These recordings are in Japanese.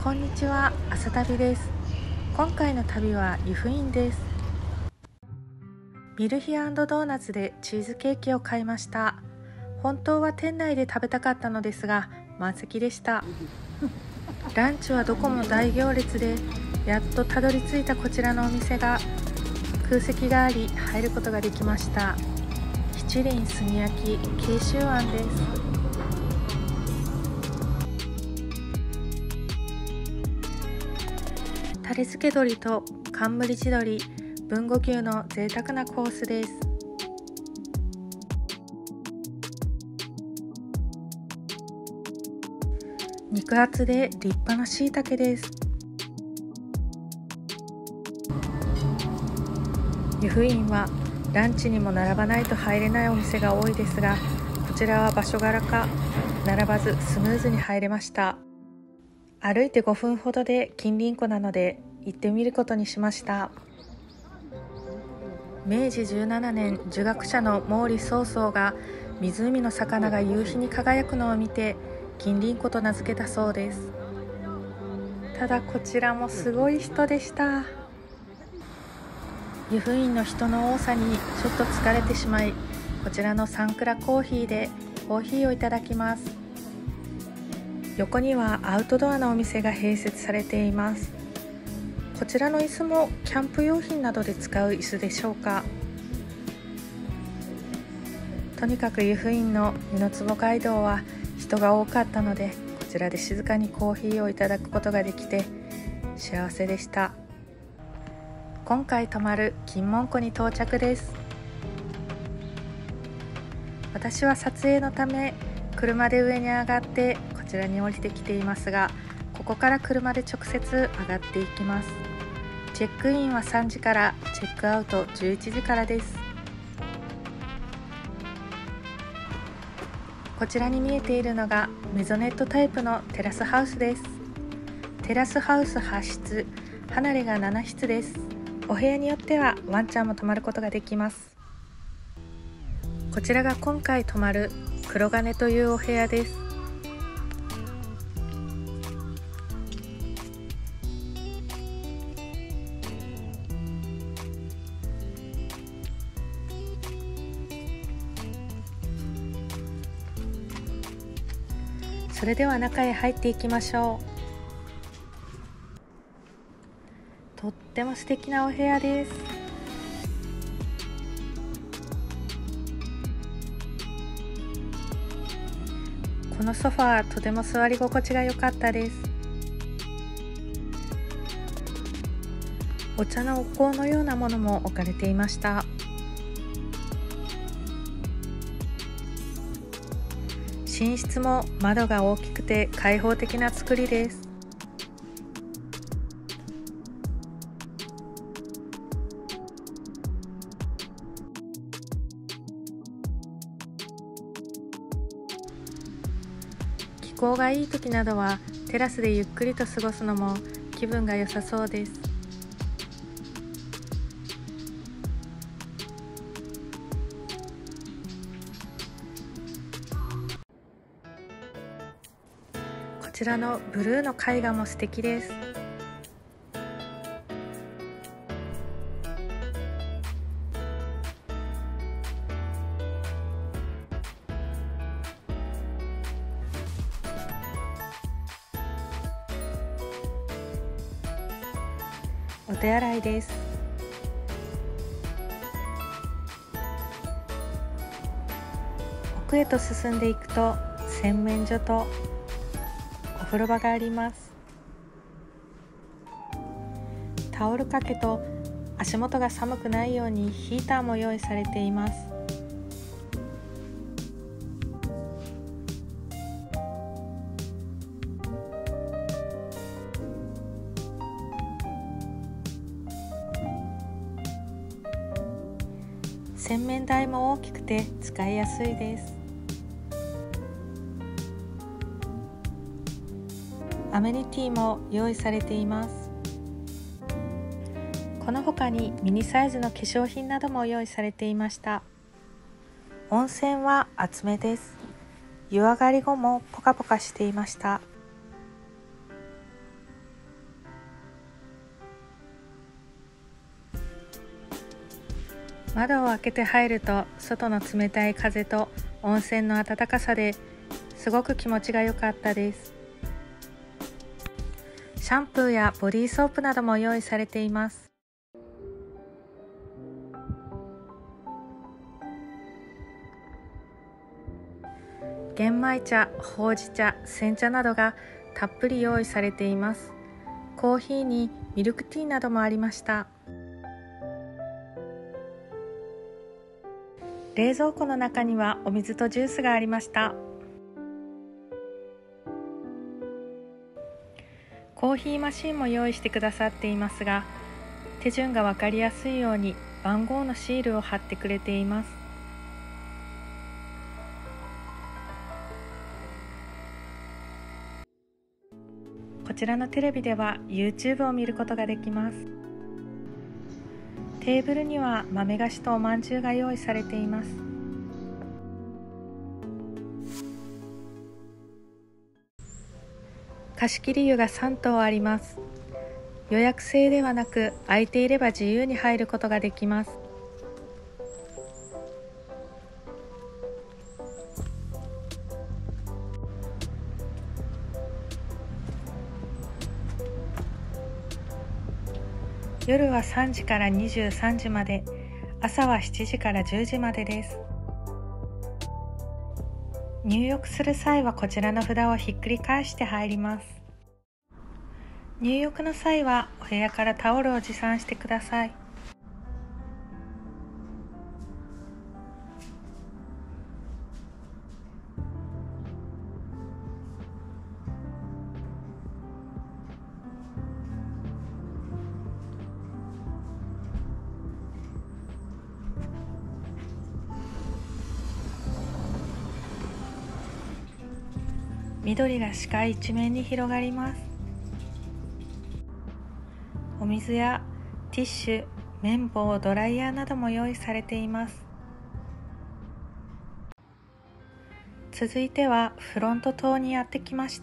こんにちは、朝旅です。今回の旅は湯布院です。ミルヒ&ドーナツでチーズケーキを買いました。本当は店内で食べたかったのですが満席でした。ランチはどこも大行列で、やっとたどり着いたこちらのお店が空席があり入ることができました。七輪炭焼き慶州庵です。タレ漬け鶏と冠地鶏、豊後牛の贅沢なコースです。肉厚で立派な椎茸です。湯布院はランチにも並ばないと入れないお店が多いですが、こちらは場所柄か並ばずスムーズに入れました。歩いて5分ほどで近隣湖なので行ってみることにしました。明治17年儒学者の毛利曹操が湖の魚が夕日に輝くのを見て近隣湖と名付けたそうです。ただこちらもすごい人でした。湯布院の人の多さにちょっと疲れてしまい、こちらのサンクラコーヒーでコーヒーをいただきます。横にはアウトドアのお店が併設されています。こちらの椅子もキャンプ用品などで使う椅子でしょうか。とにかく湯布院の二の坪街道は人が多かったので、こちらで静かにコーヒーをいただくことができて幸せでした。今回泊まる金門湖に到着です。私は撮影のため車で上に上がってこちらに降りてきていますが、ここから車で直接上がっていきます。チェックインは3時からチェックアウト11時からです。こちらに見えているのがメゾネットタイプのテラスハウスです。テラスハウス8室、離れが7室です。お部屋によってはワンちゃんも泊まることができます。こちらが今回泊まる黒金というお部屋です。それでは中へ入っていきましょう。とっても素敵なお部屋です。このソファーとても座り心地が良かったです。お茶のお香のようなものも置かれていました。寝室も窓が大きくて開放的な作りです。気候がいい時などはテラスでゆっくりと過ごすのも気分が良さそうです。こちらのブルーの絵画も素敵です。お手洗いです。奥へと進んでいくと洗面所とお風呂場があります。タオル掛けと足元が寒くないようにヒーターも用意されています。洗面台も大きくて使いやすいです。アメニティも用意されています。この他にミニサイズの化粧品なども用意されていました。温泉は熱めです。湯上がり後もポカポカしていました。 窓を開けて入ると外の冷たい風と温泉の暖かさですごく気持ちが良かったです。シャンプーやボディーソープなども用意されています。玄米茶、ほうじ茶、煎茶などがたっぷり用意されています。コーヒーにミルクティーなどもありました。冷蔵庫の中にはお水とジュースがありました。コーヒーマシンも用意してくださっていますが、手順が分かりやすいように番号のシールを貼ってくれています。こちらのテレビでは YouTube を見ることができます。テーブルには豆菓子とおまんじゅうが用意されています。貸切湯が3棟あります。予約制ではなく、空いていれば自由に入ることができます。夜は3時から23時まで、朝は7時から10時までです。入浴する際はこちらの札をひっくり返して入ります。入浴の際はお部屋からタオルを持参してください。緑が視界一面に広がります。お水やティッシュ、綿棒、ドライヤーなども用意されています。続いてはフロント棟にやってきました。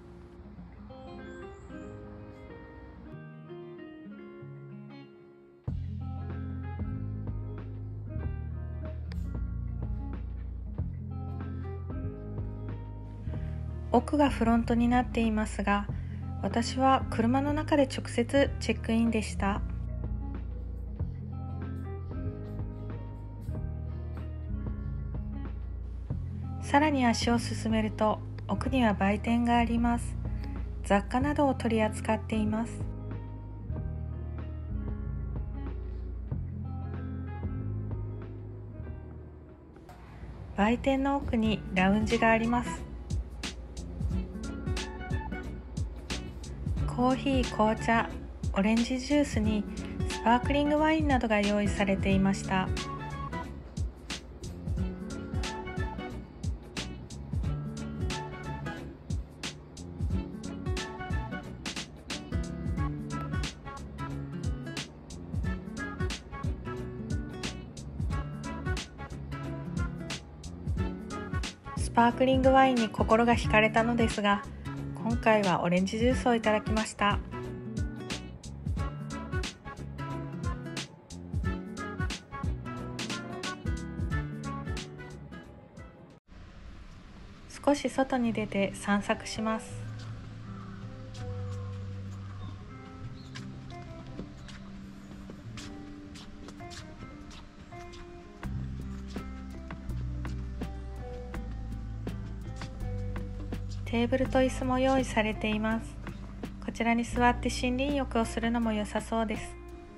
奥がフロントになっていますが、私は車の中で直接チェックインでした。さらに足を進めると奥には売店があります。雑貨などを取り扱っています。売店の奥にラウンジがあります。コーヒー、紅茶、オレンジジュースにスパークリングワインなどが用意されていました。スパークリングワインに心が惹かれたのですが、今回はオレンジジュースをいただきました。少し外に出て散策します。テーブルと椅子も用意されています。こちらに座って森林浴をするのも良さそうです。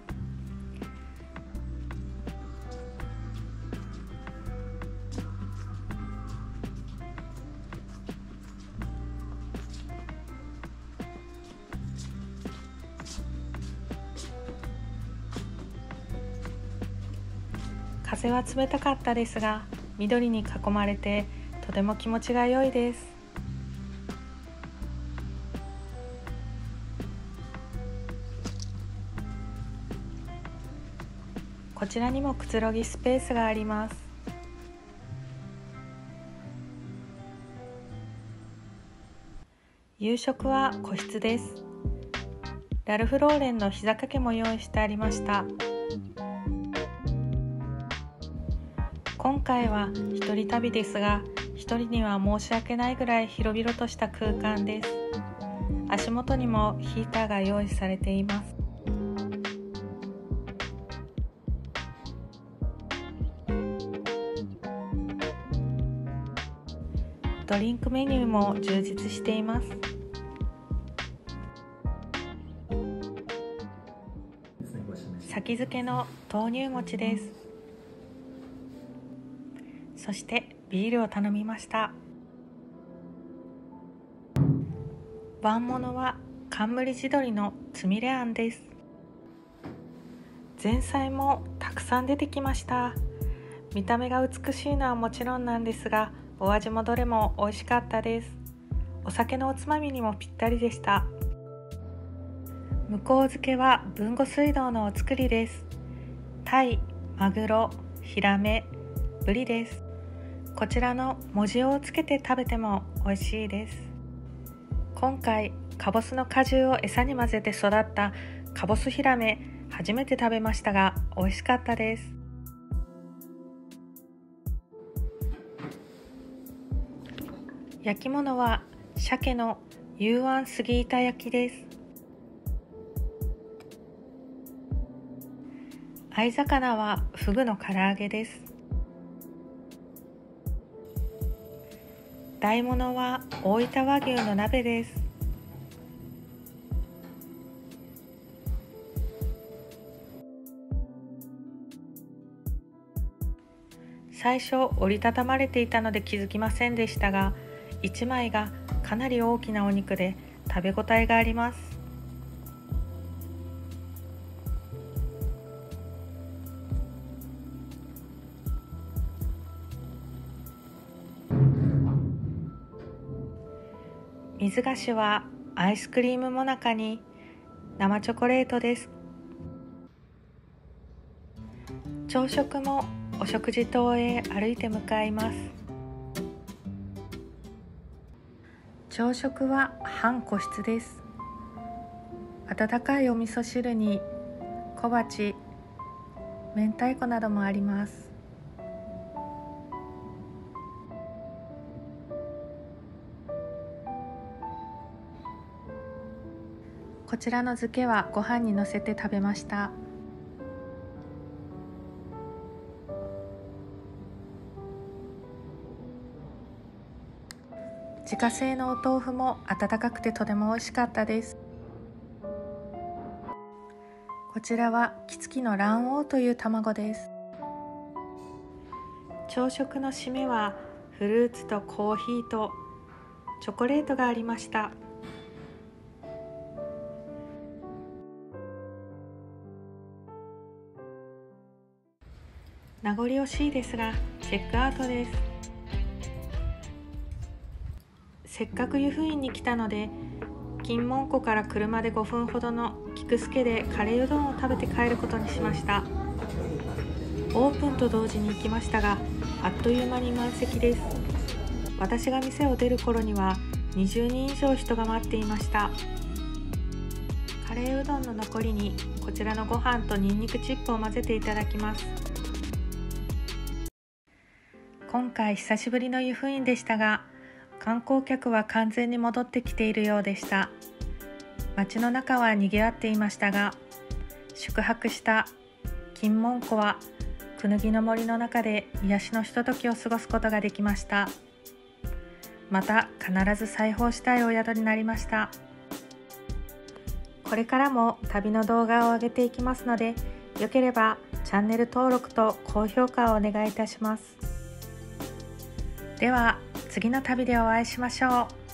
風は冷たかったですが、緑に囲まれてとても気持ちが良いです。こちらにもくつろぎスペースがあります。夕食は個室です。ラルフローレンの膝掛けも用意してありました。 今回は一人旅ですが、一人には申し訳ないぐらい広々とした空間です。足元にもヒーターが用意されています。ドリンクメニューも充実しています。先付けの豆乳餅です。そしてビールを頼みました。晩物は冠地鶏のつみれあんです。前菜もたくさん出てきました。見た目が美しいのはもちろんなんですが、お味もどれも美味しかったです。お酒のおつまみにもぴったりでした。向こう漬けは豊後水道のお造りです。タイ、マグロ、ヒラメ、ブリです。こちらの藻塩をつけて食べても美味しいです。今回カボスの果汁を餌に混ぜて育ったカボスヒラメ、初めて食べましたが美味しかったです。焼き物は鮭の幽庵杉板焼きです。合魚はフグの唐揚げです。大物は大分和牛の鍋です。最初折りたたまれていたので気づきませんでしたが、1枚がかなり大きなお肉で食べ応えがあります。水菓子はアイスクリームもなかに生チョコレートです。朝食もお食事棟へ歩いて向かいます。朝食は半個室です。温かいお味噌汁に小鉢、明太子などもあります。こちらの漬けはご飯にのせて食べました。自家製のお豆腐も温かくてとても美味しかったです。こちらは木付きの卵黄という卵です。朝食の締めはフルーツとコーヒーとチョコレートがありました。名残惜しいですがチェックアウトです。せっかく湯布院に来たので、金門湖から車で5分ほどの菊助でカレーうどんを食べて帰ることにしました。オープンと同時に行きましたが、あっという間に満席です。私が店を出る頃には20人以上人が待っていました。カレーうどんの残りにこちらのご飯とニンニクチップを混ぜていただきます。今回久しぶりの湯布院でしたが、観光客は完全に戻ってきているようでした。街の中は賑わっていましたが、宿泊した金門湖はクヌギの森の中で癒しのひとときを過ごすことができました。また必ず再訪したいお宿になりました。これからも旅の動画を上げていきますので、よければチャンネル登録と高評価をお願いいたします。では次の旅でお会いしましょう。